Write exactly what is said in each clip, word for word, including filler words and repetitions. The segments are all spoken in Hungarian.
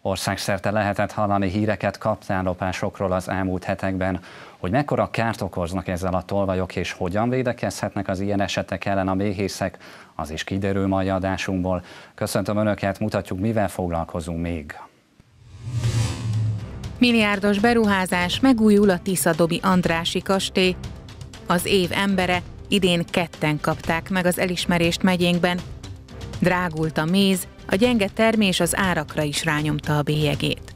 Országszerte lehetett hallani híreket kaptánlopásokról az elmúlt hetekben. Hogy mekkora kárt okoznak ezzel a tolvajok és hogyan védekezhetnek az ilyen esetek ellen a méhészek, az is kiderül mai adásunkból. Köszöntöm Önöket, mutatjuk, mivel foglalkozunk még. Milliárdos beruházás, megújul a Tiszadobi Andrássy kastély. Az év embere, idén ketten kapták meg az elismerést megyénkben. Drágult a méz, a gyenge termés az árakra is rányomta a bélyegét.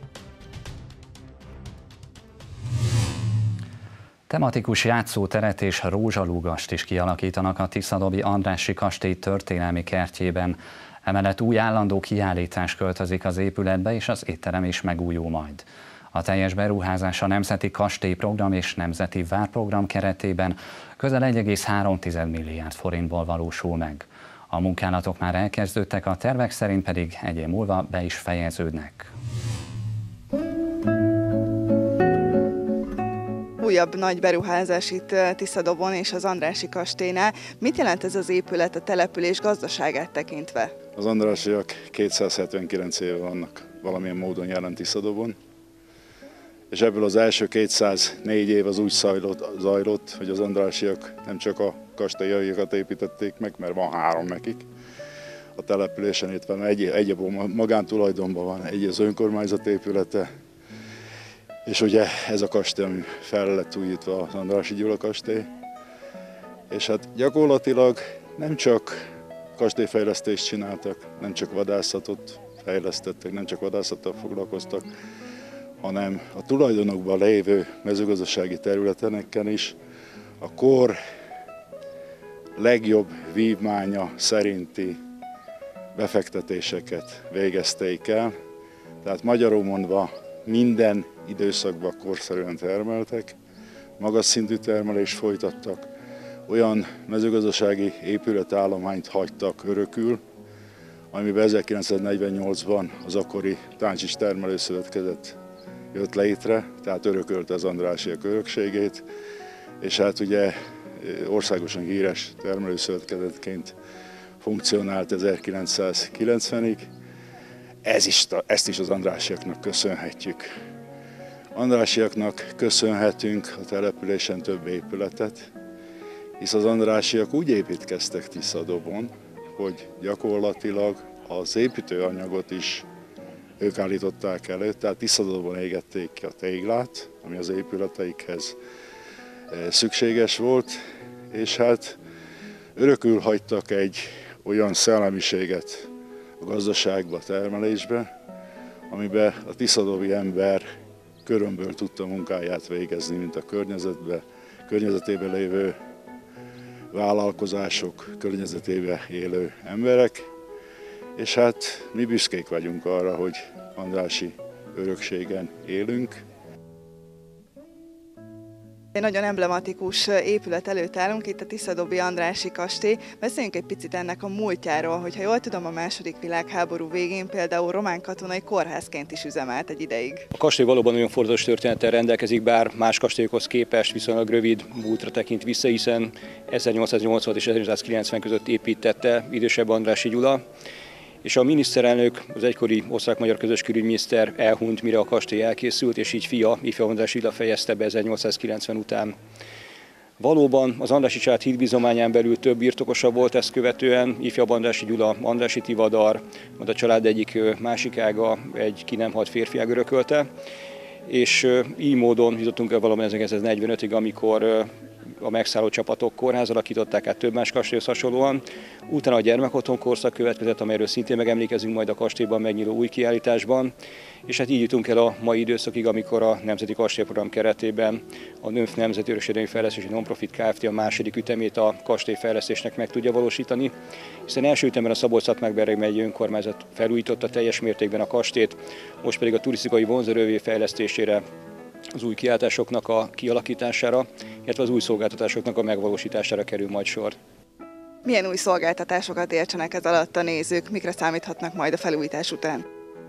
Tematikus játszóteret és rózsalúgast is kialakítanak a Tiszadobi Andrássy kastély történelmi kertjében. Emellett új állandó kiállítás költözik az épületbe, és az étterem is megújul majd. A teljes beruházás a Nemzeti Kastélyprogram és Nemzeti Várprogram keretében közel egy egész három milliárd forintból valósul meg. A munkálatok már elkezdődtek, a tervek szerint pedig egy év múlva be is fejeződnek. Újabb nagy beruházás itt Tiszadobon és az Andrássy kastélynál. Mit jelent ez az épület a település gazdaságát tekintve? Az Andrássyak kétszázhetvenkilenc éve vannak valamilyen módon jelen Tiszadobon, és ebből az első kétszáznégy év az úgy zajlott, zajlott, hogy az Andrássyak nem csak a kastélyaikat építették meg, mert van három nekik a településen, itt van egy, egy a magántulajdonban van, egy az önkormányzat épülete, és ugye ez a kastély, ami fel lett újítva az Andrássy Gyula kastély. És hát gyakorlatilag nem csak kastélyfejlesztést csináltak, nem csak vadászatot fejlesztettek, nem csak vadászattal foglalkoztak, hanem a tulajdonokban lévő mezőgazdasági területeken is a kor legjobb vívmánya szerinti befektetéseket végezték el. Tehát magyarul mondva minden időszakban korszerűen termeltek, magas szintű termelést folytattak, olyan mezőgazdasági épületállományt hagytak örökül, amiben ezerkilencszáznegyvennyolcban az akkori Táncsics Termelőszövetkezet jött létre, tehát örökölte az Andrássyak örökségét, és hát ugye országosan híres termelőszövetkezetként funkcionált ezerkilencszázkilencvenig. Ez is, ezt is az Andrássyaknak köszönhetjük. Andrássyaknak köszönhetünk a településen több épületet, hisz az Andrássyak úgy építkeztek Tiszadobon, hogy gyakorlatilag az építőanyagot is ők állították elő, tehát Tiszadobon égették ki a téglát, ami az épületeikhez szükséges volt, és hát örökül hagytak egy olyan szellemiséget a gazdaságba, a termelésbe, amiben a tiszadobi ember körömből tudta munkáját végezni, mint a környezetbe, környezetében lévő vállalkozások, környezetében élő emberek, és hát mi büszkék vagyunk arra, hogy Andrássy örökségen élünk. Egy nagyon emblematikus épület előtt állunk, itt a Tiszadobi Andrássy kastély. Beszéljünk egy picit ennek a múltjáról, hogyha jól tudom, a második világháború végén például román katonai kórházként is üzemelt egy ideig. A kastély valóban nagyon fontos történettel rendelkezik, bár más kastélyokhoz képest viszonylag rövid múltra tekint vissza, hiszen ezernyolcszáznyolcvan és ezernyolcszázkilencven között építette idősebb Andrássy Gyula, és a miniszterelnök, az egykori osztrák-magyar közös külügyminiszter elhunyt, mire a kastély elkészült, és így fia, ifjú Andrássy Gyula fejezte be ezernyolcszázkilencven után. Valóban az Andrássy család hídbizományán belül több birtokosa volt, ezt követően ifjabb Andrássy Gyula, Andrássy Tivadar, majd a család egyik másik ága egy ki nem halt férfiág örökölte, és így módon jutottunk el valami ezerkilencszáznegyvenötig, amikor a megszálló csapatok kórház alakították át több más kastélyhoz hasonlóan. Utána a gyermekotthon korszak következett, amelyről szintén megemlékezünk majd a kastélyban megnyíló új kiállításban. És hát így jutunk el a mai időszakig, amikor a Nemzeti Kastélyprogram keretében a NÖMF Nemzeti Örökségvédelmi Fejlesztési Nonprofit Kft. A második ütemét a kastélyfejlesztésnek meg tudja valósítani, hiszen első ütemben a Szabolcs-Szatmár-Bereg megyei önkormányzat felújította teljes mértékben a kastélyt, most pedig a turisztikai vonzerővé fejlesztésére, az új kiáltásoknak a kialakítására, illetve az új szolgáltatásoknak a megvalósítására kerül majd sor. Milyen új szolgáltatásokat értsenek ez alatt a nézők, mikre számíthatnak majd a felújítás után?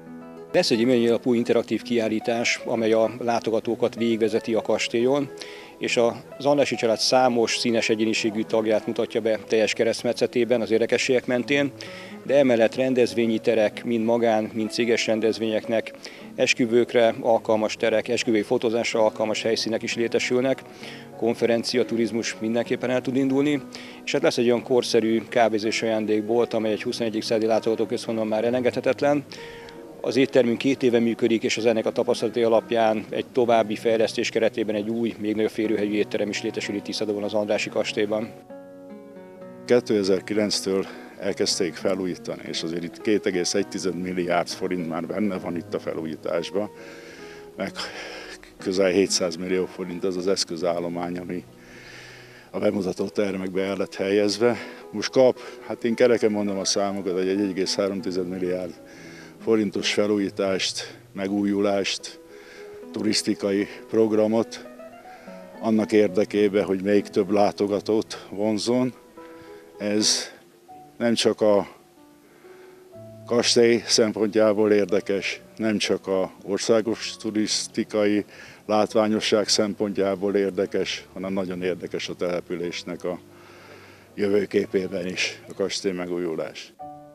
Lesz egy élmény alapú interaktív kiállítás, amely a látogatókat végigvezeti a kastélyon, és az Andrássy család számos színes egyéniségű tagját mutatja be teljes keresztmetszetében az érdekességek mentén, de emellett rendezvényi terek, mind magán, mind céges rendezvényeknek, esküvőkre alkalmas terek, esküvői fotózásra alkalmas helyszínek is létesülnek, konferencia, turizmus mindenképpen el tud indulni, és hát lesz egy olyan korszerű kávézés ajándékbolt, amely egy huszonegyedik századi látogatóközpontban már elengedhetetlen. Az éttermünk két éve működik, és az ennek a tapasztalati alapján egy további fejlesztés keretében egy új, még nagyobb férőhelyű étterem is létesül itt Tiszadobon, az Andrássy kastélyban. kétezer-kilenctől elkezdték felújítani, és azért itt két egész egy milliárd forint már benne van itt a felújításban, meg közel hétszáz millió forint az az eszközállomány, ami a bemutató termekbe el lett helyezve. Most kap, hát én kereken mondom a számokat, egy egy egész három milliárd forintos felújítást, megújulást, turisztikai programot, annak érdekében, hogy még több látogatót vonzon. Ez nem csak a kastély szempontjából érdekes, nem csak az országos turisztikai látványosság szempontjából érdekes, hanem nagyon érdekes a településnek a jövőképében is a kastély megújulás.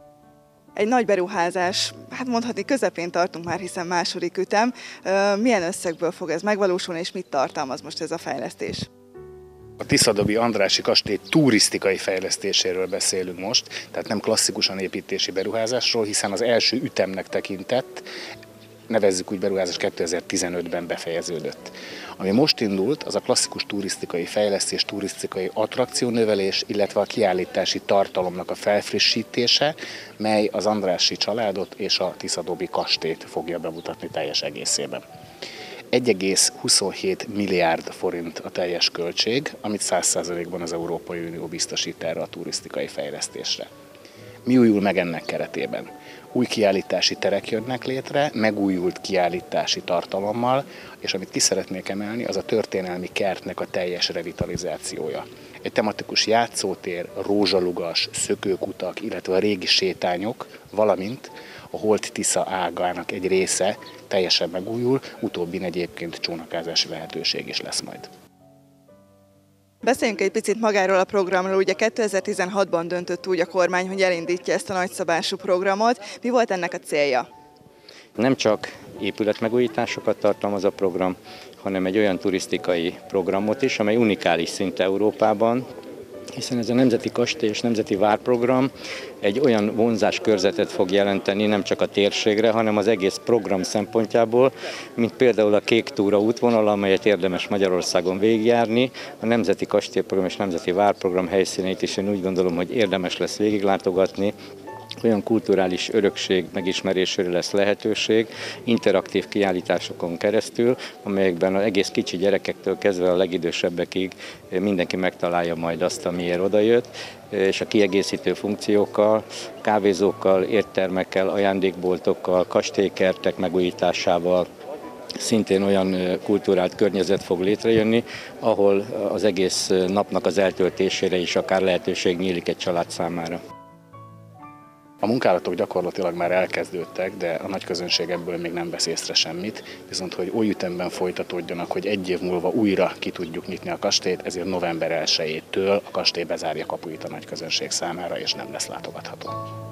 Egy nagy beruházás, hát mondhatni közepén tartunk már, hiszen második ütem. Milyen összegből fog ez megvalósulni, és mit tartalmaz most ez a fejlesztés? A Tiszadobi Andrássy kastély turisztikai fejlesztéséről beszélünk most, tehát nem klasszikusan építési beruházásról, hiszen az első ütemnek tekintett, nevezzük úgy beruházás kétezer-tizenötben befejeződött. Ami most indult, az a klasszikus turisztikai fejlesztés, turisztikai attrakciónövelés, illetve a kiállítási tartalomnak a felfrissítése, mely az Andrássy családot és a Tiszadobi kastélyt fogja bemutatni teljes egészében. egy egész huszonhét milliárd forint a teljes költség, amit száz százalékban az Európai Unió biztosít erre a turisztikai fejlesztésre. Mi újul meg ennek keretében? Új kiállítási terek jönnek létre, megújult kiállítási tartalommal, és amit ki szeretnék emelni, az a történelmi kertnek a teljes revitalizációja. Egy tematikus játszótér, rózsalugas, szökőkutak, illetve a régi sétányok, valamint a Holt-Tisza ágának egy része teljesen megújul, utóbbin egyébként csónakázási lehetőség is lesz majd. Beszéljünk egy picit magáról a programról. Ugye kétezer-tizenhatban döntött úgy a kormány, hogy elindítja ezt a nagyszabású programot. Mi volt ennek a célja? Nem csak épületmegújításokat tartalmaz a program, hanem egy olyan turisztikai programot is, amely unikális szinte Európában, hiszen ez a Nemzeti Kastély és Nemzeti Várprogram egy olyan vonzáskörzetet fog jelenteni nem csak a térségre, hanem az egész program szempontjából, mint például a Kék Túra útvonal, amelyet érdemes Magyarországon végigjárni. A Nemzeti Kastélyprogram és Nemzeti Várprogram helyszíneit is én úgy gondolom, hogy érdemes lesz végiglátogatni. Olyan kulturális örökség megismerésére lesz lehetőség, interaktív kiállításokon keresztül, amelyekben az egész kicsi gyerekektől kezdve a legidősebbekig mindenki megtalálja majd azt, amiért odajött, és a kiegészítő funkciókkal, kávézókkal, éttermekkel, ajándékboltokkal, kastélykertek megújításával, szintén olyan kulturált környezet fog létrejönni, ahol az egész napnak az eltöltésére is akár lehetőség nyílik egy család számára. A munkálatok gyakorlatilag már elkezdődtek, de a nagy közönség ebből még nem vesz észre semmit, viszont hogy oly ütemben folytatódjanak, hogy egy év múlva újra ki tudjuk nyitni a kastélyt, ezért november elsejétől a kastély bezárja kapuit a nagy közönség számára, és nem lesz látogatható.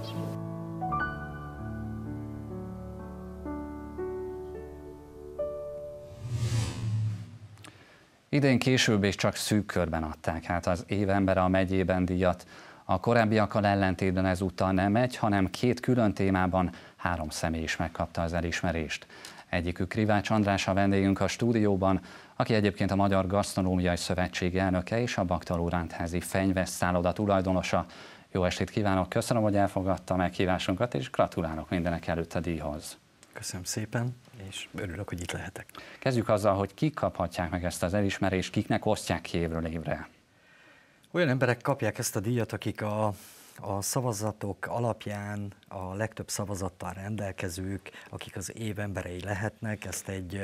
Idén később és csak szűk körben adták át az év embere a megyében díjat. A korábbiakkal ellentétben ezúttal nem egy, hanem két külön témában három személy is megkapta az elismerést. Egyikük Krivács András a vendégünk a stúdióban, aki egyébként a Magyar Gasztronómiai Szövetség elnöke és a Baktaló Rendházi Fenyvesz szálloda tulajdonosa. Jó estét kívánok, köszönöm, hogy elfogadta a meghívásunkat, és gratulálok mindenek előtt a díjhoz. Köszönöm szépen, és örülök, hogy itt lehetek. Kezdjük azzal, hogy kik kaphatják meg ezt az elismerést, kiknek osztják ki évről évre. Olyan emberek kapják ezt a díjat, akik a, a szavazatok alapján a legtöbb szavazattal rendelkezők, akik az év emberei lehetnek. Ezt egy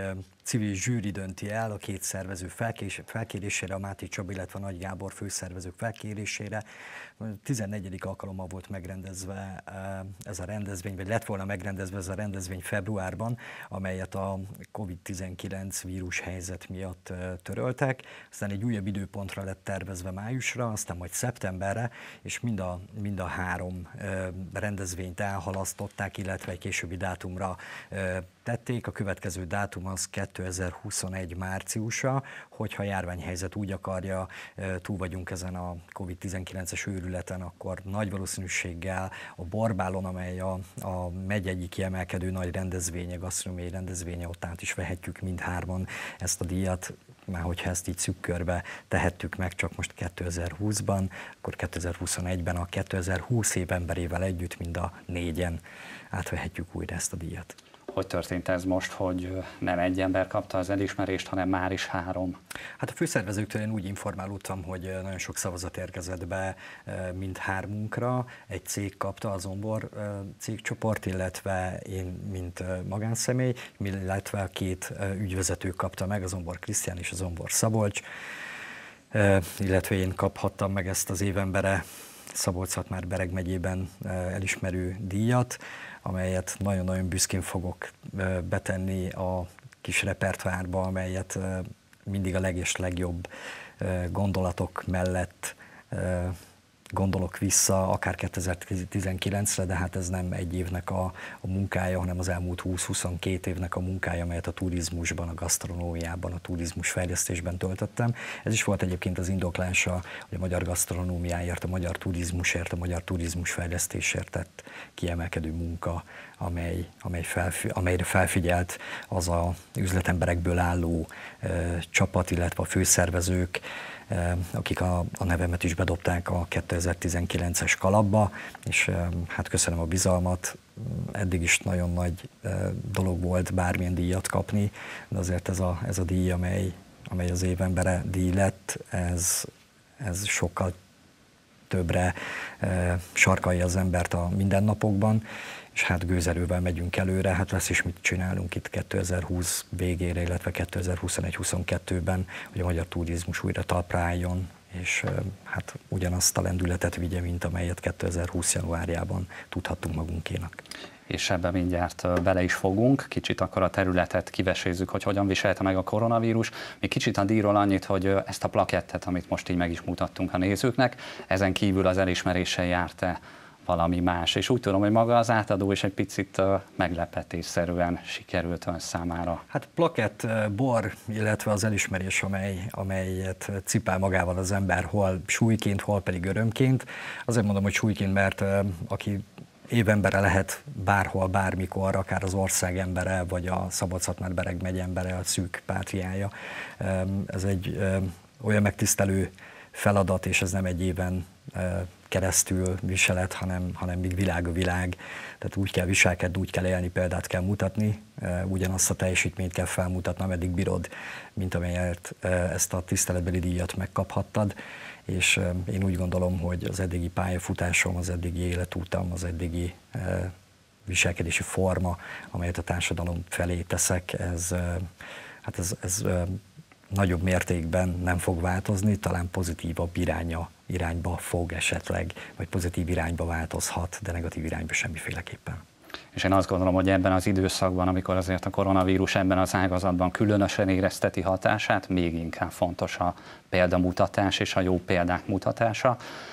civil zsűri dönti el a két szervező felkérésére, a Máté Csaba, illetve a Nagy Gábor főszervezők felkérésére. tizennegyedik alkalommal volt megrendezve ez a rendezvény, vagy lett volna megrendezve ez a rendezvény februárban, amelyet a kovid tizenkilenc vírus helyzet miatt töröltek. Aztán egy újabb időpontra lett tervezve májusra, aztán majd szeptemberre, és mind a, mind a három rendezvényt elhalasztották, illetve egy későbbi dátumra tették. A következő dátum az kétezer-huszonegy márciusa, hogyha a járványhelyzet úgy akarja, túl vagyunk ezen a kovid tizenkilences őrületen, akkor nagy valószínűséggel a Borbálon, amely a, a megy egyik kiemelkedő nagy rendezvénye, gasztronómiai rendezvénye, ott át is vehetjük mindhárman ezt a díjat. Már hogyha ezt így szűk körbe tehettük meg csak most kétezer-húszban, akkor kétezer-huszonegyben a kétezer-húsz év emberével együtt mind a négyen átvehetjük újra ezt a díjat. Hogy történt ez most, hogy nem egy ember kapta az elismerést, hanem már is három? Hát a főszervezőktől én úgy informálódtam, hogy nagyon sok szavazat érkezett be mindhármunkra. Egy cég kapta, a Zombor cégcsoport, illetve én, mint magánszemély, illetve a két ügyvezető kapta meg, a Zombor Krisztián és a Zombor Szabolcs, illetve én kaphattam meg ezt az évembere Szabolcs-Szatmár-Bereg megyében elismerő díjat, amelyet nagyon-nagyon büszkén fogok betenni a kis repertoárba, amelyet mindig a leg és legjobb gondolatok mellett gondolok vissza, akár kétezer-tizenkilencre, de hát ez nem egy évnek a, a munkája, hanem az elmúlt húsz-huszonkét évnek a munkája, amelyet a turizmusban, a gasztronómiában, a turizmus fejlesztésben töltöttem. Ez is volt egyébként az indoklása, hogy a magyar gasztronómiáért, a magyar turizmusért, a magyar turizmus fejlesztésért tett kiemelkedő munka, amely, amely felfi, amelyre felfigyelt az a üzletemberekből álló e, csapat, illetve a főszervezők, akik a, a nevemet is bedobták a kétezer-tizenkilences kalapba, és hát köszönöm a bizalmat, eddig is nagyon nagy dolog volt bármilyen díjat kapni, de azért ez a, ez a díj, amely, amely az évembere díj lett, ez, ez sokkal többre sarkalja az embert a mindennapokban, és hát gőzerővel megyünk előre, hát lesz is mit csinálunk itt kétezer-húsz végére, illetve kétezer-huszonegy-huszonkettőben, hogy a magyar turizmus újra talpra álljon, és hát ugyanazt a lendületet vigye, mint amelyet kétezer-húsz januárjában tudhattunk magunkénak. És ebben mindjárt bele is fogunk, kicsit akkor a területet kivesézzük, hogy hogyan viselte meg a koronavírus. Még kicsit a díjról annyit, hogy ezt a plakettet, amit most így meg is mutattunk a nézőknek, ezen kívül az elismeréssel járt-e valami más, és úgy tudom, hogy maga az átadó is egy picit meglepetésszerűen sikerült ön számára. Hát plakett, bor, illetve az elismerés, amely, amelyet cipel magával az ember, hol súlyként, hol pedig örömként. Azért mondom, hogy súlyként, mert aki évembere lehet bárhol, bármikor, akár az ország embere, vagy a Szabolcs-Szatmár-Bereg megye embere, a szűk pátriája. Ez egy olyan megtisztelő feladat, és ez nem egy éven keresztül viselet, hanem, hanem még világ a világ. Tehát úgy kell viselkedni, úgy kell élni, példát kell mutatni, ugyanazt a teljesítményt kell felmutatni, ameddig bírod, mint amelyet ezt a tiszteletbeli díjat megkaphattad. És én úgy gondolom, hogy az eddigi pályafutásom, az eddigi életútam, az eddigi viselkedési forma, amelyet a társadalom felé teszek, ez, hát ez, ez nagyobb mértékben nem fog változni, talán pozitívabb iránya, irányba fog esetleg, vagy pozitív irányba változhat, de negatív irányba semmiféleképpen. És én azt gondolom, hogy ebben az időszakban, amikor azért a koronavírus ebben az ágazatban különösen érezteti hatását, még inkább fontos a példamutatás és a jó példák mutatása.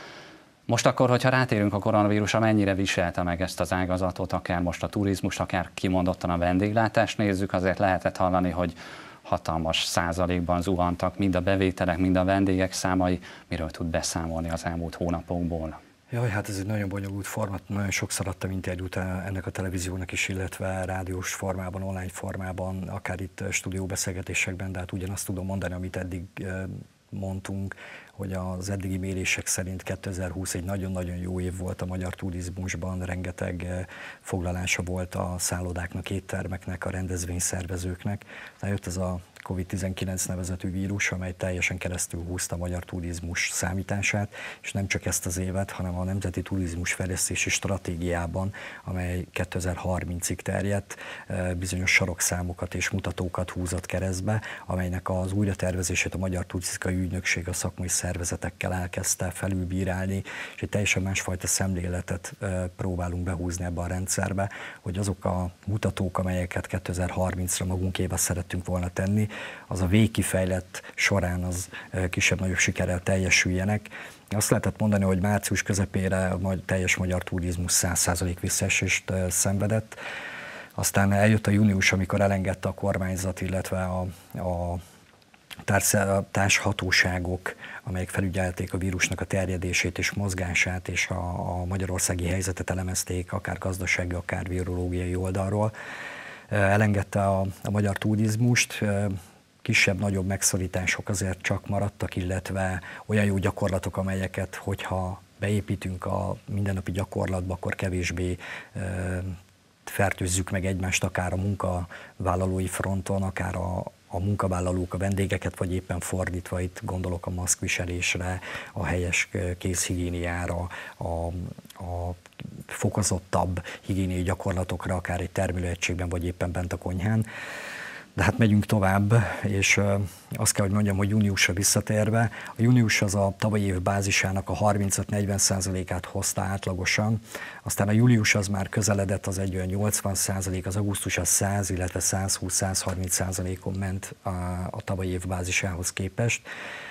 Most akkor, hogyha rátérünk a koronavírusra, mennyire viselte meg ezt az ágazatot, akár most a turizmus, akár kimondottan a vendéglátást nézzük, azért lehetett hallani, hogy hatalmas százalékban zuhantak mind a bevételek, mind a vendégek számai. Miről tud beszámolni az elmúlt hónapokból? Jaj, hát ez egy nagyon bonyolult forma, nagyon sokszor adtam interjút ennek a televíziónak is, illetve rádiós formában, online formában, akár itt stúdióbeszélgetésekben, de hát ugyanazt tudom mondani, amit eddig mondtunk, hogy az eddigi mérések szerint kétezer-húsz egy nagyon-nagyon jó év volt a magyar turizmusban, rengeteg foglalása volt a szállodáknak, éttermeknek, a rendezvényszervezőknek. Aztán jött ez a kovid tizenkilenc nevezetű vírus, amely teljesen keresztül húzta a magyar turizmus számítását, és nem csak ezt az évet, hanem a Nemzeti Turizmus Fejlesztési Stratégiában, amely kétezer-harmincig terjedt, bizonyos sarokszámokat és mutatókat húzott keresztbe, amelynek az újratervezését a Magyar Turisztikai Ügynökség a szakmai szervezetekkel elkezdte felülbírálni, és egy teljesen másfajta szemléletet próbálunk behúzni ebbe a rendszerbe, hogy azok a mutatók, amelyeket kétezer-harmincra magunkével szerettünk volna tenni, az a végkifejlett során az kisebb-nagyobb sikerrel teljesüljenek. Azt lehetett mondani, hogy március közepére a teljes magyar turizmus száz százalék visszaesést szenvedett. Aztán eljött a június, amikor elengedte a kormányzat, illetve a, a társhatóságok, amelyek felügyelték a vírusnak a terjedését és mozgását, és a, a magyarországi helyzetet elemezték, akár gazdasági, akár virológiai oldalról. Elengedte a, a magyar turizmust, kisebb-nagyobb megszorítások azért csak maradtak, illetve olyan jó gyakorlatok, amelyeket, hogyha beépítünk a mindennapi gyakorlatba, akkor kevésbé fertőzzük meg egymást, akár a munkavállalói fronton, akár a, a munkavállalók, a vendégeket, vagy éppen fordítva, itt gondolok a maszkviselésre, a helyes kézhigiéniára, a, a fokozottabb higiéniai gyakorlatokra, akár egy termelőegységben, vagy éppen bent a konyhán. De hát megyünk tovább, és azt kell, hogy mondjam, hogy júniusra visszatérve, a június az a tavalyi év bázisának a harmincöt-negyven százalékát hozta átlagosan, aztán a július az már közeledett, az egy olyan nyolcvan százalék, az augusztus az száz, illetve százhúsz-százharminc százalékon ment a, a tavalyi év bázisához képest.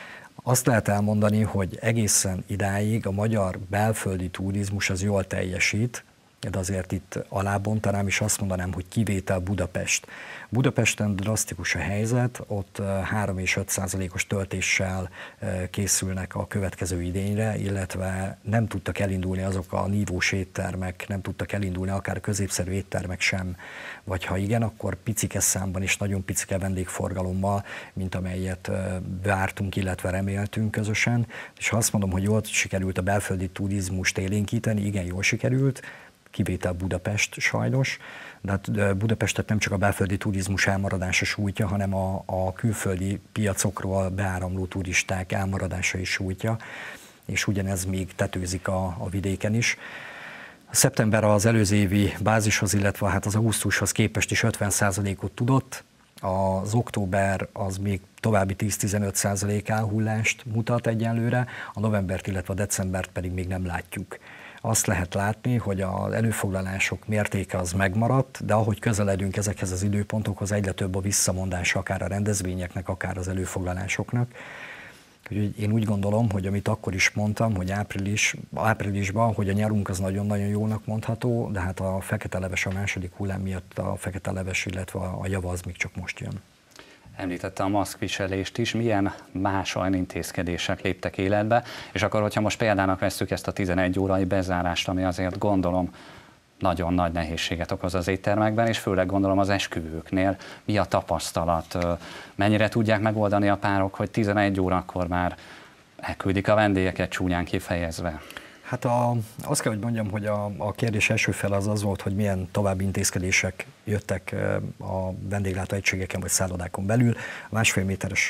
Azt lehet elmondani, hogy egészen idáig a magyar belföldi turizmus az jól teljesít, de azért itt alábontanám, és azt mondanám, hogy kivétel Budapest. Budapesten drasztikus a helyzet, ott három és öt százalékos töltéssel készülnek a következő idényre, illetve nem tudtak elindulni azok a nívós éttermek, nem tudtak elindulni akár középszerű éttermek sem, vagy ha igen, akkor picike számban és nagyon picike vendégforgalommal, mint amelyet vártunk, illetve reméltünk közösen. És ha azt mondom, hogy jól sikerült a belföldi turizmust élénkíteni, igen, jól sikerült, kivétel Budapest sajnos, de hát Budapestet nem csak a belföldi turizmus elmaradása sújtja, hanem a, a külföldi piacokról beáramló turisták elmaradása is sújtja, és ugyanez még tetőzik a, a vidéken is. Szeptember az előző évi bázishoz, illetve hát az augusztushoz képest is ötven százalékot tudott, az október az még további tíz-tizenöt százalék elhullást mutat egyenlőre, a novembert, illetve a decembert pedig még nem látjuk. Azt lehet látni, hogy az előfoglalások mértéke az megmaradt, de ahogy közeledünk ezekhez az időpontokhoz, egyre több a visszamondása akár a rendezvényeknek, akár az előfoglalásoknak. Úgyhogy én úgy gondolom, hogy amit akkor is mondtam, hogy április, áprilisban, hogy a nyarunk az nagyon-nagyon jónak mondható, de hát a fekete leves a második hullám miatt a fekete leves, illetve a java az még csak most jön. Említette a maszkviselést is, milyen más olyan intézkedések léptek életbe, és akkor, hogyha most példának vesszük ezt a tizenegy órai bezárást, ami azért gondolom nagyon nagy nehézséget okoz az éttermekben, és főleg gondolom az esküvőknél, mi a tapasztalat, mennyire tudják megoldani a párok, hogy tizenegy órakor már elküldik a vendégeket csúnyán kifejezve. Hát a, azt kell, hogy mondjam, hogy a, a kérdés első fele az az volt, hogy milyen további intézkedések jöttek a vendéglátóegységeken vagy szállodákon belül. A másfél méteres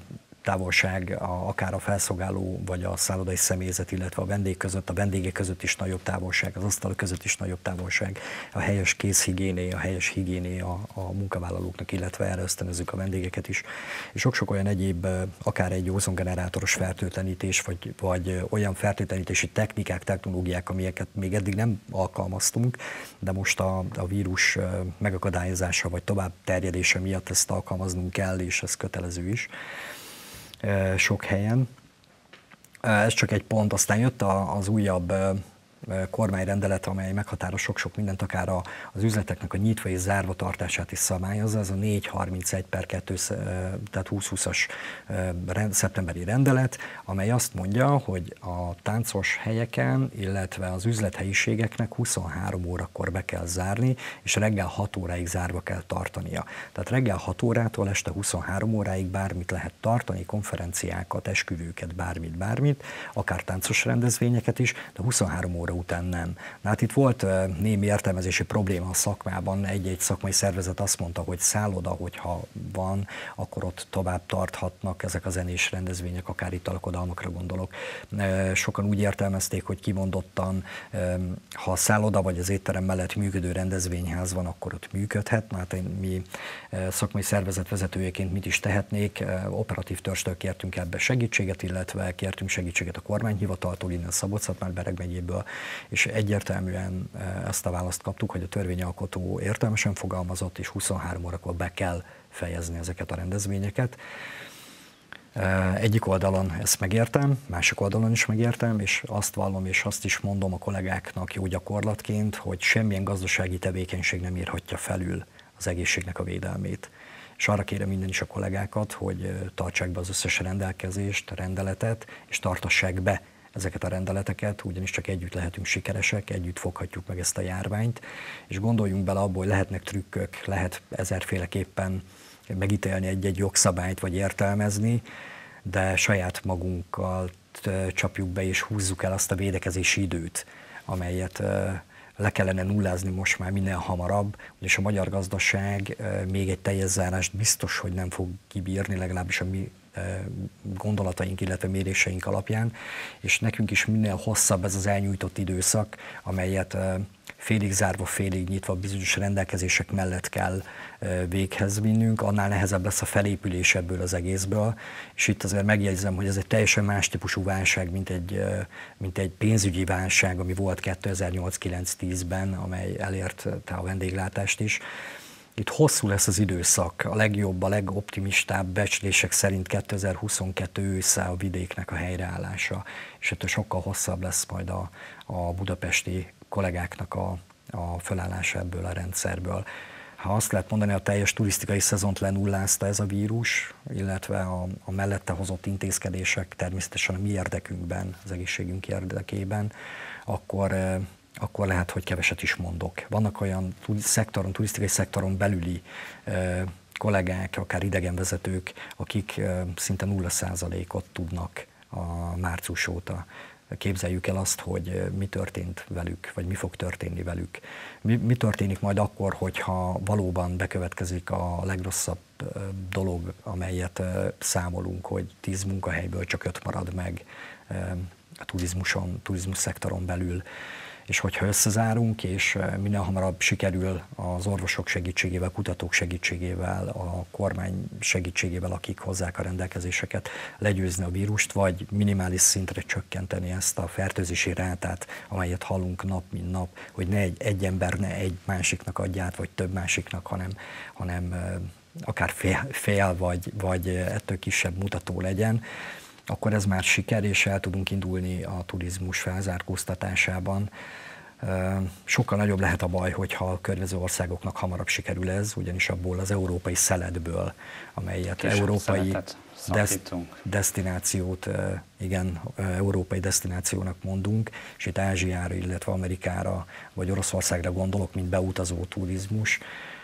távolság, a, akár a felszolgáló vagy a szállodai személyzet, illetve a vendég között, a vendégek között is nagyobb távolság, az asztal között is nagyobb távolság, a helyes kézhigiéné, a helyes higiéné a, a munkavállalóknak, illetve erre ösztönözzük a vendégeket is. És sok-sok olyan egyéb, akár egy ózongenerátoros fertőtlenítés, vagy, vagy olyan fertőtlenítési technikák, technológiák, amelyeket még eddig nem alkalmaztunk, de most a, a vírus megakadályozása vagy tovább terjedése miatt ezt alkalmaznunk kell, és ez kötelező is sok helyen. Ez csak egy pont, aztán jött az újabb kormányrendelet, amely meghatároz sok-sok mindent, akár az üzleteknek a nyitva és zárva tartását is szabályozza, ez a négy harmincegy per kettő, tehát húsz húszas szeptemberi rendelet, amely azt mondja, hogy a táncos helyeken, illetve az üzlethelyiségeknek huszonhárom órakor be kell zárni, és reggel hat óráig zárva kell tartania. Tehát reggel hat órától este huszonhárom óráig bármit lehet tartani, konferenciákat, esküvőket, bármit, bármit, akár táncos rendezvényeket is, de huszonhárom óra után nem. Na hát itt volt némi értelmezési probléma a szakmában, egy-egy szakmai szervezet azt mondta, hogy szálloda, hogyha van, akkor ott tovább tarthatnak ezek a zenés rendezvények, akár itt alkodalmakra gondolok. Sokan úgy értelmezték, hogy kimondottan, ha a szálloda vagy az étterem mellett működő rendezvényház van, akkor ott működhet. Na hát mi szakmai szervezet vezetőjeként mit is tehetnék, operatív törstől kértünk ebbe segítséget, illetve kértünk segítséget a kormányhivataltól, innen Szabolcs-Szatmár-Bereg megyéből, és egyértelműen ezt a választ kaptuk, hogy a törvényalkotó értelmesen fogalmazott, és huszonhárom órakor be kell fejezni ezeket a rendezvényeket. Egyik oldalon ezt megértem, másik oldalon is megértem, és azt vallom, és azt is mondom a kollégáknak jó gyakorlatként, hogy semmilyen gazdasági tevékenység nem írhatja felül az egészségnek a védelmét. És arra kérem minden is a kollégákat, hogy tartsák be az összes rendelkezést, rendeletet, és tartassák be ezeket a rendeleteket, ugyanis csak együtt lehetünk sikeresek, együtt foghatjuk meg ezt a járványt, és gondoljunk bele abból, hogy lehetnek trükkök, lehet ezerféleképpen megítélni egy-egy jogszabályt, vagy értelmezni, de saját magunkkal csapjuk be és húzzuk el azt a védekezési időt, amelyet le kellene nullázni most már minél hamarabb, és a magyar gazdaság még egy teljes zárást biztos, hogy nem fog kibírni, legalábbis a mi gondolataink, illetve méréseink alapján, és nekünk is minél hosszabb ez az elnyújtott időszak, amelyet félig zárva, félig nyitva bizonyos rendelkezések mellett kell véghez vinnünk, annál nehezebb lesz a felépülés ebből az egészből, és itt azért megjegyzem, hogy ez egy teljesen más típusú válság, mint egy, mint egy pénzügyi válság, ami volt kétezer-nyolc kilenc tízben, amely elérte a vendéglátást is. Itt hosszú lesz az időszak, a legjobb, a legoptimistább becslések szerint kétezer-huszonkettő ősze a vidéknek a helyreállása, és ettől sokkal hosszabb lesz majd a, a budapesti kollégáknak a, a fölállása ebből a rendszerből. Ha azt lehet mondani, a teljes turisztikai szezont lenullázta ez a vírus, illetve a, a mellette hozott intézkedések természetesen a mi érdekünkben, az egészségünk érdekében, akkor akkor lehet, hogy keveset is mondok. Vannak olyan szektoron, turisztikai szektoron belüli eh, kollégák, akár idegenvezetők, akik eh, szinte nulla százalékot tudnak a március óta. Képzeljük el azt, hogy mi történt velük, vagy mi fog történni velük. Mi, mi történik majd akkor, hogyha valóban bekövetkezik a legrosszabb eh, dolog, amelyet eh, számolunk, hogy tíz munkahelyből csak öt marad meg eh, a turizmuson, turizmus szektoron belül. És hogyha összezárunk, és minél hamarabb sikerül az orvosok segítségével, kutatók segítségével, a kormány segítségével, akik hozzák a rendelkezéseket, legyőzni a vírust, vagy minimális szintre csökkenteni ezt a fertőzési rátát, amelyet hallunk nap, mint nap, hogy ne egy, egy ember ne egy másiknak adja át, vagy több másiknak, hanem, hanem akár fél, fél vagy, vagy ettől kisebb mutató legyen, akkor ez már siker, és el tudunk indulni a turizmus felzárkóztatásában. Sokkal nagyobb lehet a baj, hogyha a környező országoknak hamarabb sikerül ez, ugyanis abból az európai szeletből, amelyet Kisebb európai dest- destinációt, igen, európai destinációnak mondunk, és itt Ázsiára, illetve Amerikára, vagy Oroszországra gondolok, mint beutazó turizmus.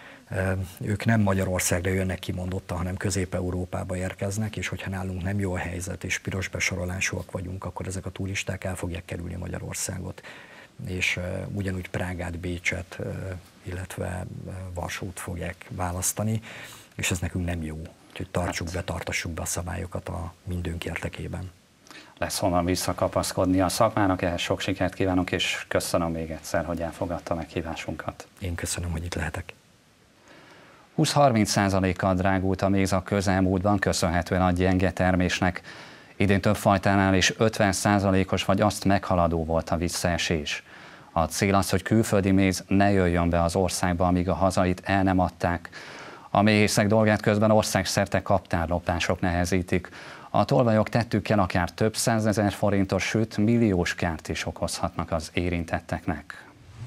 Ők nem Magyarországra jönnek kimondottan, hanem Közép-Európába érkeznek, és hogyha nálunk nem jó a helyzet, és piros besorolásúak vagyunk, akkor ezek a turisták el fogják kerülni Magyarországot. És ugyanúgy Prágát, Bécset, illetve Varsót fogják választani, és ez nekünk nem jó. Úgyhogy tartsuk hát. be, tartassuk be a szabályokat a mindünk érdekében. Lesz honnan visszakapaszkodni a szakmának, ehhez sok sikert kívánok, és köszönöm még egyszer, hogy elfogadta meghívásunkat. Én köszönöm, hogy itt lehetek. húsz-harminc százalékkal drágult a méz a közelmúltban, köszönhetően a gyenge termésnek. Idén több fajtánál is ötven százalékos vagy azt meghaladó volt a visszaesés. A cél az, hogy külföldi méz ne jöjjön be az országba, amíg a hazait el nem adták. A méhészek dolgát közben országszerte kaptárlopások nehezítik. A tolvajok tettükkel akár több százezer forintos, sőt milliós kárt is okozhatnak az érintetteknek.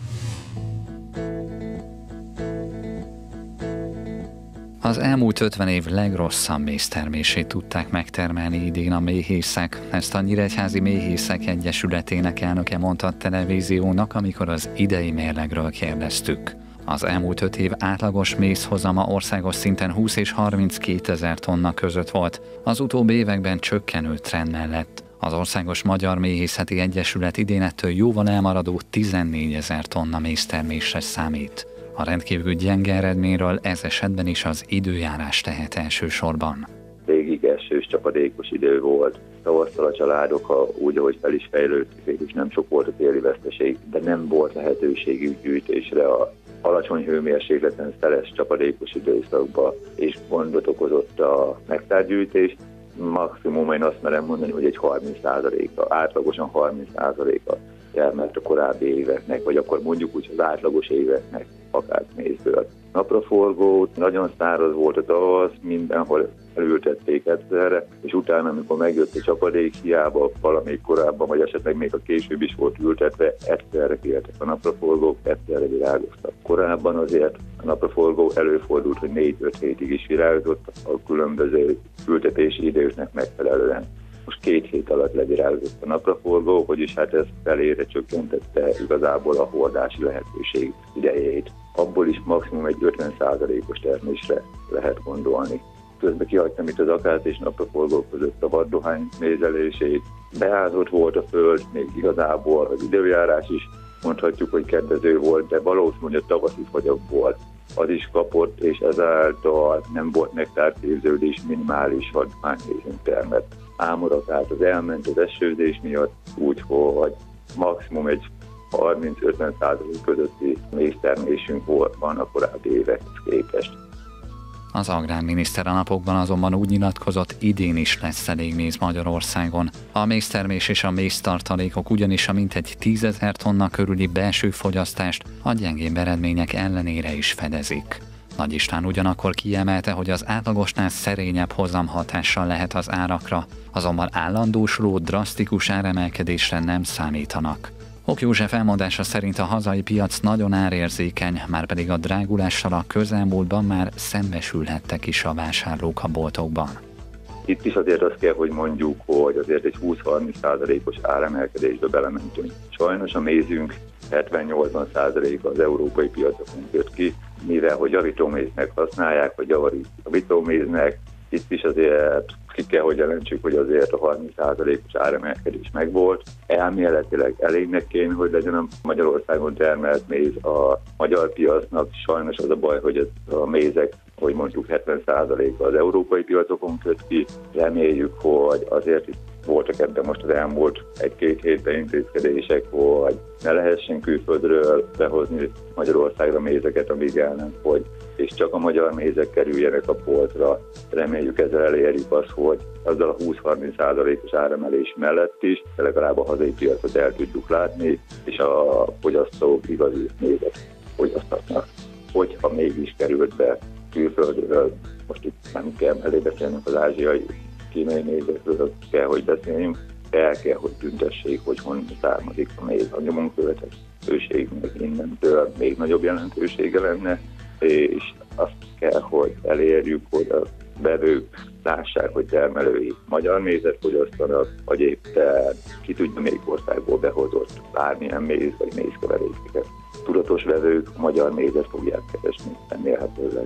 Az elmúlt ötven év legrosszabb méztermését tudták megtermelni idén a méhészek. Ezt a Nyíregyházi Méhészek Egyesületének elnöke mondta a televíziónak, amikor az idei mérlegről kérdeztük. Az elmúlt öt év átlagos mézhozama országos szinten húsz és harminckét ezer tonna között volt. Az utóbbi években csökkenő trend mellett. Az Országos Magyar Méhészeti Egyesület idén ettől jóval elmaradó tizennégy ezer tonna méztermésre számít. A rendkívül gyenge eredményről ez esetben is az időjárás tehet elsősorban. Végig esős, csapadékos idő volt. Tavasszal a családok, ha úgy, ahogy fel is fejlődtek, és nem sok volt a téli veszteség, de nem volt lehetőségük gyűjtésre a alacsony hőmérsékleten szeles csapadékos időszakban, és gondot okozott a nektárgyűjtés. Maximum én azt merem mondani, hogy egy harminc százaléka, átlagosan harminc százaléka termelt a korábbi éveknek, vagy akkor mondjuk úgy az átlagos éveknek akár mézből. Napraforgó, nagyon száraz volt a tavasz, mindenhol elültették egyszerre, és utána, amikor megjött a csapadék, hiába valamelyik korábban, vagy esetleg még a később is volt ültetve, egyszerre kieltek a napraforgók, egyszerre virágoztak. Korábban azért a napraforgó előfordult, hogy négy-öt hétig is virágozott a különböző ültetési időknek megfelelően. Most két hét alatt levirágozott a napraforgó, vagyis hát ez felére csökkentette igazából a hordási lehetőség idejét. Abból is maximum egy ötven százalékos termésre lehet gondolni. Közben kihagytam itt az akác és napraforgó között a vaddohány mézelését. Beázott volt a föld, még igazából az időjárás is mondhatjuk, hogy kedvező volt, de valószínűleg a tavaszi fagyok volt. Az is kapott, és ezáltal nem volt nektárképződés, minimális vaddohánymézünk termett. Ámorat az elment az esőzés miatt, úgyhogy maximum egy harminc-ötven százalék közötti méztermésünk volt van a korábbi évekhez képest. Az agrárminiszter a napokban azonban úgy nyilatkozott, idén is lesz elég méz Magyarországon. A méztermés és a méztartalékok ugyanis a mintegy tízezer tonna körüli belső fogyasztást a gyengébb eredmények ellenére is fedezik. Nagy István ugyanakkor kiemelte, hogy az átlagosnál szerényebb hozam hatással lehet az árakra, azonban állandósuló, drasztikus áremelkedésre nem számítanak. Ok József elmondása szerint a hazai piac nagyon árérzékeny, márpedig a drágulással a közelmúltban már szembesülhettek is a vásárlók a boltokban. Itt is azért azt kell, hogy mondjuk, hogy azért egy húsz-harminc százalékos áremelkedésbe belementünk. Sajnos a mézünk hetven-nyolcvan százaléka az európai piacokon jött ki, mivel hogy javítóméznek használják, vagy javítóméznek, itt is azért ki kell, hogy jelentsük, hogy azért a harminc százalékos áremelkedés megvolt. Elméletileg elégnek kéne, hogy legyen a Magyarországon termelt méz a magyar piacnak. Sajnos az a baj, hogy a mézek, hogy mondjuk hetven százaléka az európai piacokon köt ki. Reméljük, hogy azért itt voltak ebben most az elmúlt egy-két hétben intézkedések, hogy ne lehessen külföldről behozni Magyarországra mézeket, amíg el nem fogy, és csak a magyar mézek kerüljenek a polcra. Reméljük ezzel elérjük azt, hogy azzal a húsz-harminc százalékos áremelés mellett is legalább a hazai piacot el tudjuk látni, és a fogyasztók igazi mézet fogyasztatnak. Hogyha mégis került be külföldről, most itt nem kell elé beszélnünk az ázsiai kínai mézekről, kell, hogy beszéljünk, el kell, hogy tüntessék, hogy honnan származik a méz. A nyomon követhetőségnek innentől még nagyobb jelentősége lenne, és azt kell, hogy elérjük, hogy a vevők lássák, hogy termelői magyar mézet fogyasztanak, vagy éppen ki tudja, melyik országból behozott bármilyen méz vagy mézkeverékeket. Tudatos vevők magyar mézet fogják keresni, remélhetőleg.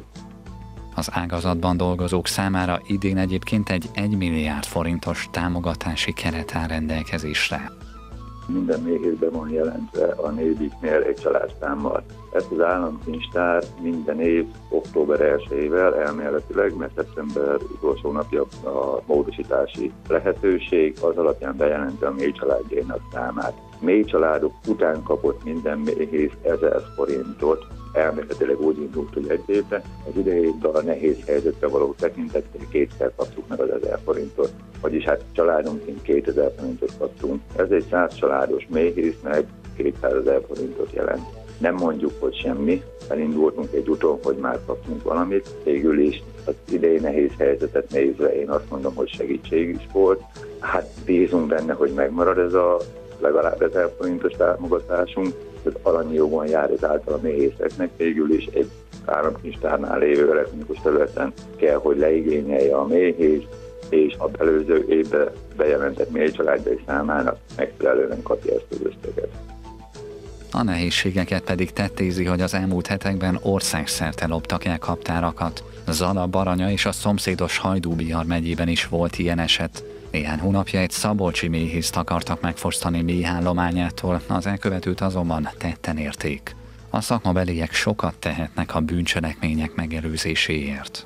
Az ágazatban dolgozók számára idén egyébként egy egy milliárd forintos támogatási keret áll rendelkezésre. Minden méhészben van jelentve a négyiknél egy családszámmal. Ezt az államkincstár minden év október elsejével elméletileg, mert szeptember utolsó napja a módosítási lehetőség, az alapján bejelenti a mély családjainak számát. Mély családok után kapott minden méhész ezer forintot, elméletileg úgy indult, hogy egy évben. Az idei évben a nehéz helyzetre való tekintettel kétszer kaptuk meg az ezer forintot, vagyis hát családonként kétezer forintot kaptunk. Ez egy száz családos méhésznek kétszázezer forintot jelent. Nem mondjuk, hogy semmi, elindultunk egy úton, hogy már kaptunk valamit, végül is Az idei nehéz helyzetet nézve én azt mondom, hogy segítség is volt. Hát bízunk benne, hogy megmarad ez a legalább ezer forintos támogatásunk, az alanyi jogon jár ezáltal a méhészeknek, végül is egy államkincstárnál lévő elektronikus területen kell, hogy leigényelje a méhész, és a előző évben bejelentett méhcsaládjai számának megfelelően kapja ezt az összeget. A nehézségeket pedig tettézi, hogy az elmúlt hetekben országszerte loptak el kaptárakat. Zala, Baranya és a szomszédos Hajdú-Bihar megyében is volt ilyen eset. Néhány hónapja egy szabolcsi méhészt akartak megfosztani méhállományától, az elkövetőt azonban tetten érték. A szakmabeliek sokat tehetnek a bűncselekmények megelőzéséért.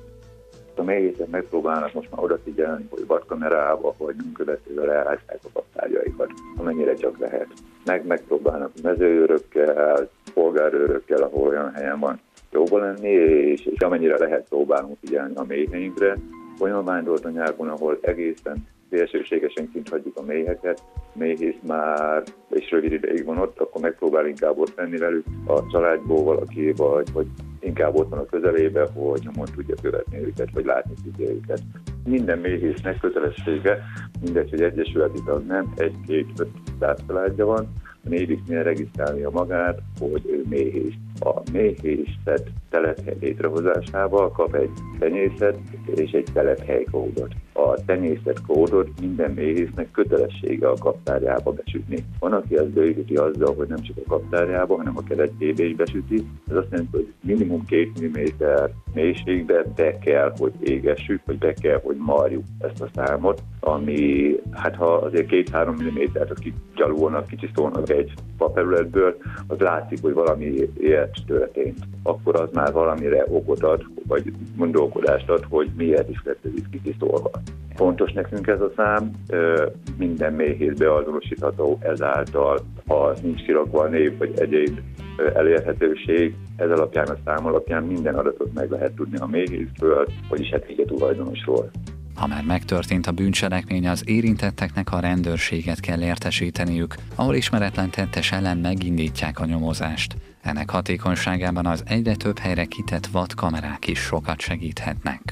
A méhészek megpróbálnak most már odafigyelni, hogy vadkamerába, vagy nyomkövetővel elhányják a kaptárjaikat, amennyire csak lehet. Meg megpróbálnak mezőőrökkel, polgárőrökkel, ahol olyan helyen van jóba lenni, és, és amennyire lehet próbálunk figyelni a méheinkre. Olyan vándortanyákon, ahol egészen szélsőségesen kint hagyjuk a méheket, méhész már és rövid ideig van ott, akkor megpróbál inkább ott lenni velük a családból valaki, vagy, vagy inkább ott van a közelébe, hogy nyomon tudja követni őket, vagy látni tudja őket. Minden méhésznek kötelessége, mindegy, hogy egyesületi tag nem, egy-két-öt száz családja van, a névisznél regisztrálnia magát, hogy ő méhész. A méhészet telephely létrehozásával kap egy tenyészet és egy telephely-kódot. A tenyészetkódot minden méhésznek kötelessége a kaptárjába besütni. Van, aki ezt bővíti azzal, hogy nem csak a kaptárjába, hanem a keretjébe is besüti. Ez azt jelenti, hogy minimum két milliméter mélységbe be kell, hogy égessük, vagy be kell, hogy marjuk ezt a számot, ami, hát ha azért két-három millimétert kigyalulnak, kicsiszolnak egy faterületből, az látszik, hogy valami ilyet történt. Akkor az már valamire okot ad, vagy gondolkodást ad, hogy miért is lett ez itt kicsiszolva. Fontos nekünk ez a szám, minden méhész beazonosítható ezáltal, ha nincs kirakva a név, vagy egyéb elérhetőség, ez alapján, a szám alapján minden adatot meg lehet tudni a méhészről, vagyis hát így a tulajdonosról. Ha már megtörtént a bűncselekmény, az érintetteknek a rendőrséget kell értesíteniük, ahol ismeretlen tettes ellen megindítják a nyomozást. Ennek hatékonyságában az egyre több helyre kitett vadkamerák is sokat segíthetnek.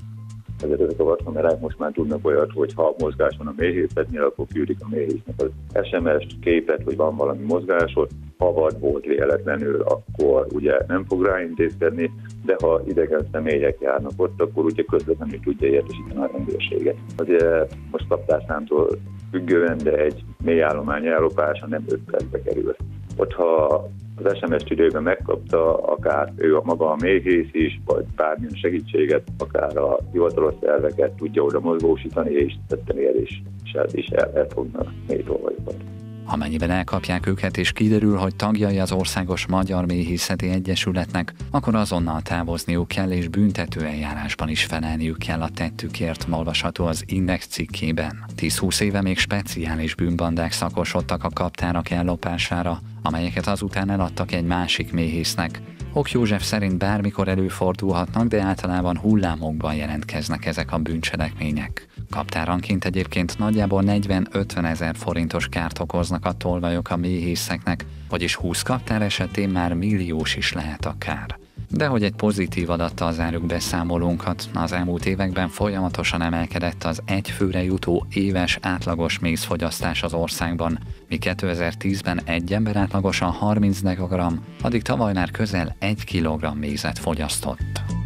Ezek a vadkamerák most már tudnak olyat, hogy ha mozgás van a méhészetnél, akkor küldik a méhésznek az es em es-t, képet, hogy van valami mozgásod. Ha vad volt véletlenül, akkor ugye nem fog ráintézkedni, de ha idegen személyek járnak ott, akkor ugye közvetlenül tudja értesíteni a rendőrséget. Azért most kaptárszámtól függően, de egy mélyállomány ellopása nem öt percbe kerül. Ott, ha az es em es-t időben megkapta, akár ő a maga a méhész is, vagy bármilyen segítséget, akár a hivatalos szerveket tudja oda mozgósítani, és tetten ér is, is el, elfognak mélytolvajokat. Amennyiben elkapják őket és kiderül, hogy tagjai az Országos Magyar Méhészeti Egyesületnek, akkor azonnal távozniuk kell és büntető eljárásban is felelniük kell a tettükért, olvasható az Index cikkében. tíz-húsz éve még speciális bűnbandák szakosodtak a kaptárak ellopására, amelyeket azután eladtak egy másik méhésznek. Ok József szerint bármikor előfordulhatnak, de általában hullámokban jelentkeznek ezek a bűncselekmények. Kaptáranként egyébként nagyjából negyven-ötven ezer forintos kárt okoznak a tolvajok a méhészeknek, vagyis húsz kaptár esetén már milliós is lehet a kár. De hogy egy pozitív adattal zárjuk beszámolónkat, az elmúlt években folyamatosan emelkedett az egy főre jutó éves átlagos mézfogyasztás az országban, míg kétezer-tízben egy ember átlagosan harminc decagramm, addig tavaly már közel egy kilogramm mézet fogyasztott.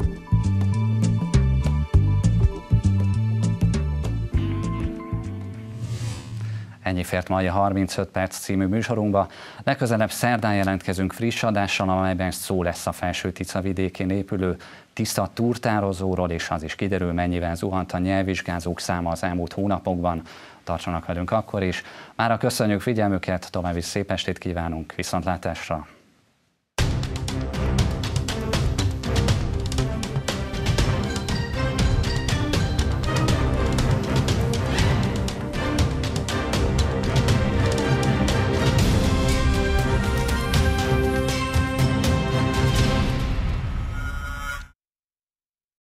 Ennyi fért mai a harmincöt perc című műsorunkba. Legközelebb szerdán jelentkezünk friss adással, amelyben szó lesz a Felső-Tisza vidékén épülő tiszta túrtározóról, és az is kiderül, mennyivel zuhant a nyelvvizsgázók száma az elmúlt hónapokban. Tartsanak velünk akkor is. Mára köszönjük figyelmüket, további szép estét kívánunk, viszontlátásra!